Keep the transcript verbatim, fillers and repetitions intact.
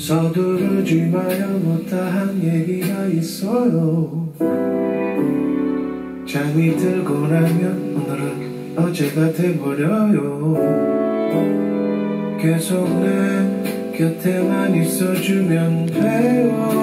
서두르지 마요 못다한 얘기가 있어요. 잠이 들고 나면 오늘은 어제가 돼버려요. 계속 내 곁에만 있어주면 돼요.